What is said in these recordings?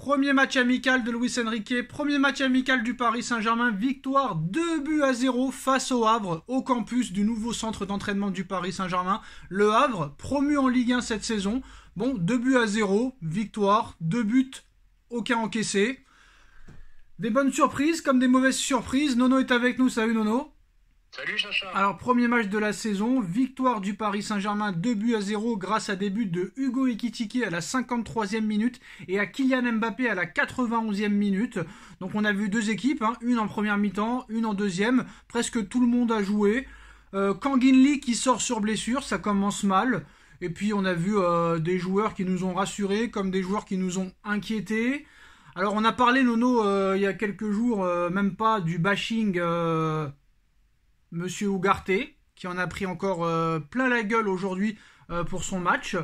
Premier match amical de Luis Enrique, premier match amical du Paris Saint-Germain, victoire 2-0 face au Havre, au campus du nouveau centre d'entraînement du Paris Saint-Germain. Le Havre, promu en Ligue 1 cette saison. Bon, 2-0, victoire, 2 buts, aucun encaissé. Des bonnes surprises comme des mauvaises surprises. Nono est avec nous, salut Nono. Salut Chacha. Alors, premier match de la saison, victoire du Paris Saint-Germain 2-0 grâce à des buts de Hugo Ekitike à la 53e minute et à Kylian Mbappé à la 91e minute. Donc on a vu deux équipes, une en première mi-temps, une en deuxième. Presque tout le monde a joué. Kang-in Lee qui sort sur blessure, ça commence mal. Et puis on a vu des joueurs qui nous ont rassurés comme des joueurs qui nous ont inquiétés. Alors on a parlé Nono il y a quelques jours, même pas du bashing... Monsieur Ugarte, qui en a pris encore plein la gueule aujourd'hui pour son match.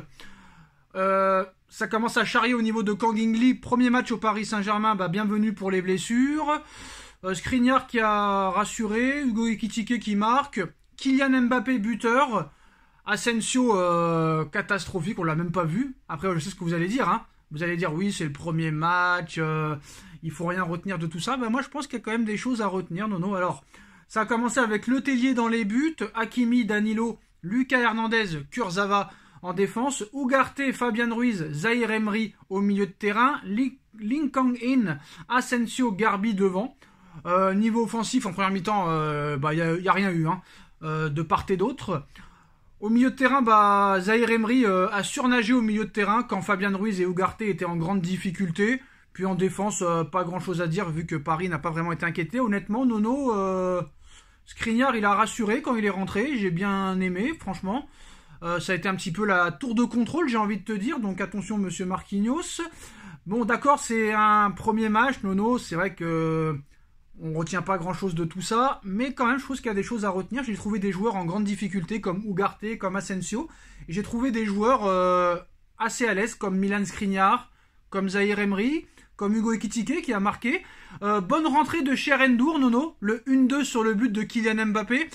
Ça commence à charrier au niveau de Kang-in Lee. Premier match au Paris Saint-Germain, bienvenue pour les blessures. Skriniar qui a rassuré, Hugo Ekitike qui marque, Kylian Mbappé buteur, Asensio catastrophique, on l'a même pas vu. Après, je sais ce que vous allez dire. Vous allez dire oui, c'est le premier match, il faut rien retenir de tout ça. Moi, je pense qu'il y a quand même des choses à retenir, Nono. Alors, ça a commencé avec Letellier dans les buts, Hakimi, Danilo, Lucas Hernandez, Kurzawa en défense, Ugarte, Fabian Ruiz, Zahir Emery au milieu de terrain, Lee Kang-in, Asensio, Garbi devant. Niveau offensif, en première mi-temps, y a rien eu de part et d'autre. Au milieu de terrain, Zahir Emery a surnagé au milieu de terrain quand Fabian Ruiz et Ugarte étaient en grande difficulté. Puis en défense, pas grand chose à dire vu que Paris n'a pas vraiment été inquiété. Honnêtement, Nono, Skriniar, il a rassuré quand il est rentré. J'ai bien aimé, franchement. Ça a été un petit peu la tour de contrôle, j'ai envie de te dire. Donc attention, monsieur Marquinhos. Bon, d'accord, c'est un premier match, Nono. C'est vrai que on retient pas grand chose de tout ça. Mais quand même, je trouve qu'il y a des choses à retenir. J'ai trouvé des joueurs en grande difficulté comme Ugarte, comme Asensio. Et j'ai trouvé des joueurs assez à l'aise comme Milan Skriniar, comme Zahir Emery, comme Hugo Ekitike qui a marqué. Bonne rentrée de Cher-En-Dour, Nono, le 1-2 sur le but de Kylian Mbappé.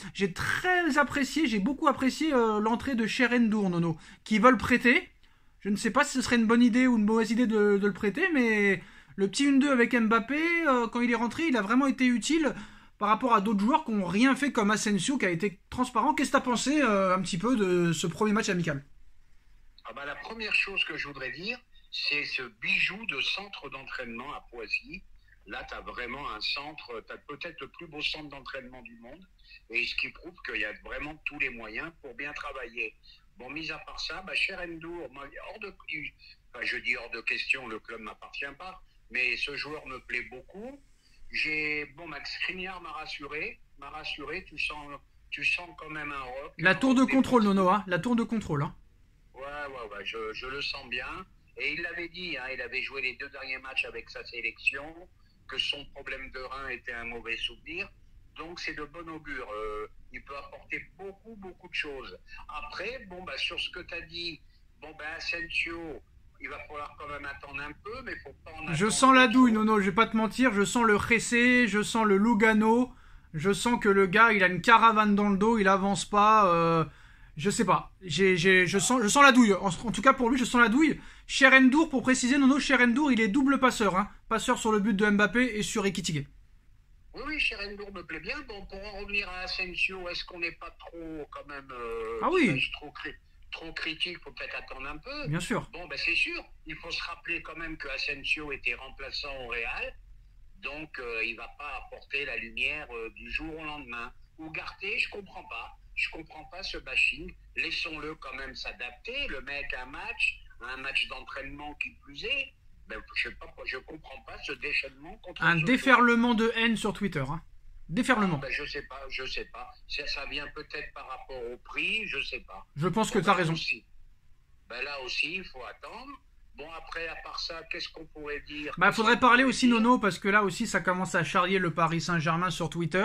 J'ai beaucoup apprécié l'entrée de Cher-En-Dour, Nono, qui veut le prêter. Je ne sais pas si ce serait une bonne idée ou une mauvaise idée de le prêter, mais le petit 1-2 avec Mbappé, quand il est rentré, il a vraiment été utile par rapport à d'autres joueurs qui n'ont rien fait comme Asensio qui a été transparent. Qu'est-ce que tu as pensé un petit peu de ce premier match amical ? La première chose que je voudrais dire, c'est ce bijou de centre d'entraînement à Poissy. Là, tu as vraiment un centre, tu as peut-être le plus beau centre d'entraînement du monde, et ce qui prouve qu'il y a vraiment tous les moyens pour bien travailler. Bon, mis à part ça, Cher-En-Dour, je dis hors de question, le club ne m'appartient pas, mais ce joueur me plaît beaucoup. Max Skriniar m'a rassuré, tu sens quand même un rock. La tour de contrôle, Nono, la tour de contrôle. Ouais, je le sens bien. Et il l'avait dit, il avait joué les 2 derniers matchs avec sa sélection, que son problème de rein était un mauvais souvenir. Donc c'est de bon augure. Il peut apporter beaucoup de choses. Après, sur ce que tu as dit, Asensio, il va falloir quand même attendre un peu, mais faut pas en attendre. Je sens la douille, Nono, je vais pas te mentir. Je sens le Ressé, je sens le Lugano. Je sens que le gars, il a une caravane dans le dos, il avance pas. Je sais pas. Je sens la douille. En tout cas, pour lui, je sens la douille. Cher-En-Dour, pour préciser, Nono, Cher-En-Dour, il est double passeur. Passeur sur le but de Mbappé et sur Ekitike. Oui, Cher-En-Dour me plaît bien. Bon, pour en revenir à Asensio, est-ce qu'on n'est pas trop, quand même, trop critique? Faut peut-être attendre un peu. Bien sûr. C'est sûr. Il faut se rappeler quand même que Asensio était remplaçant au Real. Donc, il va pas apporter la lumière du jour au lendemain. Ugarte, je comprends pas ce bashing. Laissons-le quand même s'adapter. Le mec, un match d'entraînement qui plus est. Je comprends pas ce déchaînement contre un déferlement de haine sur Twitter. Déferlement. Je sais pas. Ça vient peut-être par rapport au prix, je sais pas. Je pense que tu as raison. Là aussi, il faut attendre. Bon, après, à part ça, qu'est-ce qu'on pourrait dire? Faudrait parler aussi, Nono, parce que là aussi, ça commence à charrier le Paris Saint-Germain sur Twitter.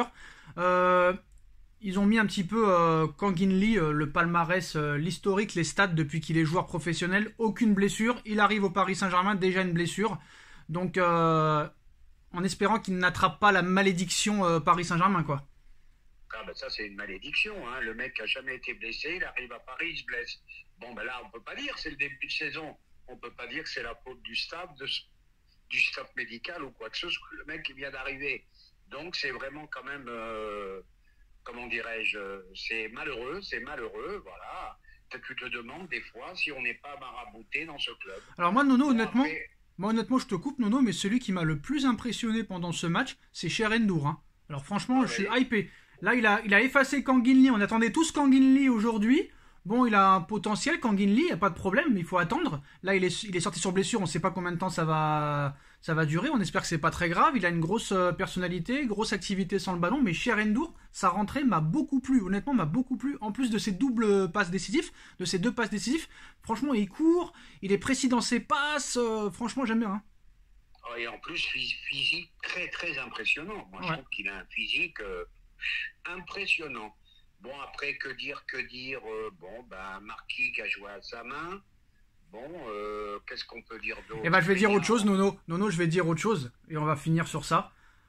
Ils ont mis un petit peu Kang-in Lee, le palmarès, l'historique, les stats depuis qu'il est joueur professionnel. Aucune blessure. Il arrive au Paris Saint-Germain, déjà une blessure. Donc, en espérant qu'il n'attrape pas la malédiction Paris Saint-Germain, quoi. Ça, c'est une malédiction. Le mec n'a jamais été blessé, il arrive à Paris, il se blesse. Là, on peut pas dire, c'est le début de saison. On peut pas dire que c'est la faute du staff, du staff médical ou quoi que ce soit. Le mec qui vient d'arriver. Donc c'est vraiment quand même, comment dirais-je, c'est malheureux, voilà. Tu te demandes des fois si on n'est pas marabouté dans ce club. Alors moi, Nono, Bon, honnêtement, après, je te coupe, Nono, mais celui qui m'a le plus impressionné pendant ce match, c'est Cher N'Dour, hein. Alors franchement, ah, je suis ben, hypé. Là, il a effacé Kang In Lee. On attendait tous Kang In Lee aujourd'hui. Bon, il a un potentiel, Kang In Lee, il n'y a pas de problème, mais il faut attendre. Là, il est sorti sur blessure, on ne sait pas combien de temps ça va durer. On espère que c'est pas très grave. Il a une grosse personnalité, grosse activité sans le ballon, mais Cher N'Dour, sa rentrée m'a beaucoup plu. Honnêtement, m'a beaucoup plu. En plus de ses doubles passes décisifs, de ses 2 passes décisives, franchement, il court, il est précis dans ses passes. Franchement, j'aime bien, hein. et en plus, physique très très impressionnant. Moi, je Ouais. trouve qu'il a un physique impressionnant. Bon, après, que dire bon, ben, Marquis qui a joué à sa main. Bon, qu'est-ce qu'on peut dire Et d'autre? bah, je vais dire autre chose, Rien. Nono. Nono, je vais dire autre chose. Et on va finir sur ça.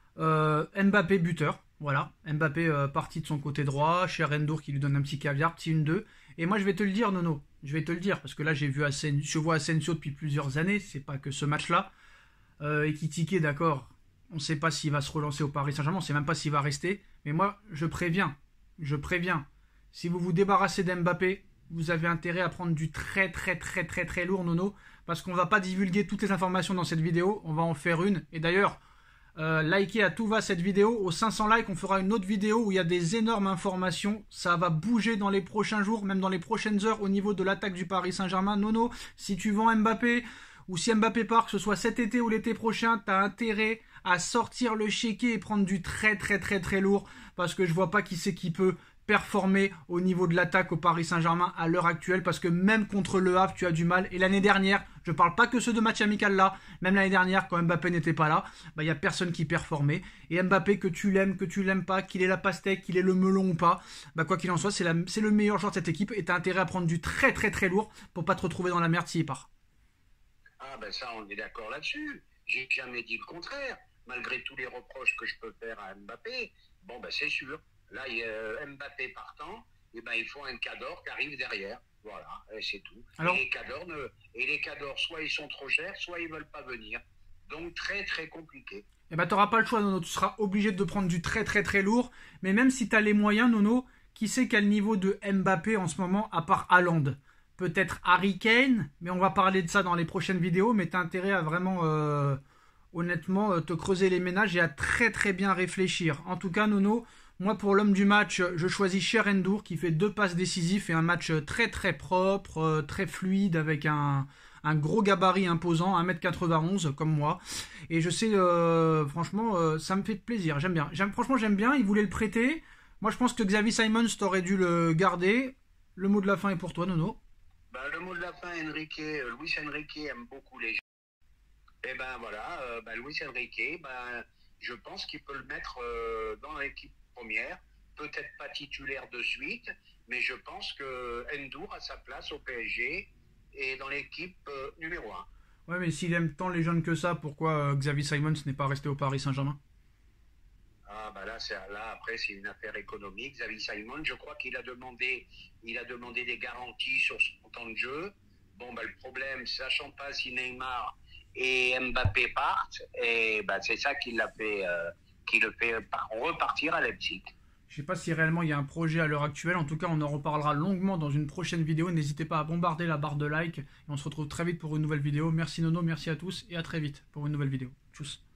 Mbappé buteur. Voilà. Mbappé parti de son côté droit. Cher N'Dour qui lui donne un petit caviar, petit 1-2. Et moi, je vais te le dire, Nono. Je vais te le dire. Parce que là, je vois Asensio depuis plusieurs années. C'est pas que ce match-là. Ekitike, d'accord. On ne sait pas s'il va se relancer au Paris Saint-Germain. On ne sait même pas s'il va rester. Mais moi, je préviens. Je préviens. Si vous vous débarrassez d'Mbappé, vous avez intérêt à prendre du très très très très très lourd, Nono, parce qu'on va pas divulguer toutes les informations dans cette vidéo, on va en faire une. Et d'ailleurs, likez à tout va cette vidéo, aux 500 likes, on fera une autre vidéo où il y a des énormes informations, ça va bouger dans les prochains jours, même dans les prochaines heures au niveau de l'attaque du Paris Saint-Germain. Nono, si tu vends Mbappé, ou si Mbappé part, que ce soit cet été ou l'été prochain, t'as intérêt à sortir le chéquier et prendre du très très très très lourd, parce que je vois pas qui c'est qui peut performer au niveau de l'attaque au Paris Saint-Germain à l'heure actuelle, parce que même contre Le Havre tu as du mal, et l'année dernière, je parle pas que ceux de match amical là, même l'année dernière quand Mbappé n'était pas là, bah il y a personne qui performait, et Mbappé, que tu l'aimes pas, qu'il ait la pastèque, qu'il ait le melon ou pas, bah quoi qu'il en soit, c'est le meilleur joueur de cette équipe, et t'as intérêt à prendre du très très très lourd pour pas te retrouver dans la merde s'il part. Ah ben ça, on est d'accord là-dessus. J'ai jamais dit le contraire, malgré tous les reproches que je peux faire à Mbappé. Bon ben c'est sûr. Là, Mbappé partant, et ben il faut un Cador qui arrive derrière. Voilà, et c'est tout. Alors, Et les Cadors, soit ils sont trop chers, soit ils veulent pas venir. Donc très très compliqué. eh ben, t'auras pas le choix, Nono. Tu seras obligé de prendre du très très très lourd. Mais même si t'as les moyens, Nono, qui sait quel niveau de Mbappé en ce moment, à part Haaland? Peut-être Harry Kane, mais on va parler de ça dans les prochaines vidéos. Mais t'as intérêt à vraiment, honnêtement, te creuser les ménages et à très très bien réfléchir. En tout cas, Nono, moi pour l'homme du match, je choisis Cher N'Dour qui fait 2 passes décisives et un match très très propre, très fluide avec un gros gabarit imposant, 1m91 comme moi. Et je sais, franchement, ça me fait plaisir, j'aime bien. Franchement, j'aime bien, il voulait le prêter. Moi, je pense que Xavi Simons t'aurait dû le garder. Le mot de la fin est pour toi, Nono. Ben, le mot de la fin, Luis Enrique aime beaucoup les gens. Et ben voilà, Luis Enrique, je pense qu'il peut le mettre dans l'équipe première, peut-être pas titulaire de suite, mais je pense que N'Dour a sa place au PSG et dans l'équipe numéro 1. Ouais, mais s'il aime tant les jeunes que ça, pourquoi Xavi Simons n'est pas resté au Paris Saint-Germain? Ah bah là après c'est une affaire économique. Xavi Simon, je crois il a demandé des garanties sur son temps de jeu. Bon le problème, sachant pas si Neymar et Mbappé partent, et c'est ça qui le fait repartir à Leipzig. Je sais pas si réellement il y a un projet à l'heure actuelle. En tout cas, on en reparlera longuement dans une prochaine vidéo. N'hésitez pas à bombarder la barre de like. Et on se retrouve très vite pour une nouvelle vidéo. Merci Nono, merci à tous et à très vite pour une nouvelle vidéo. Tchuss.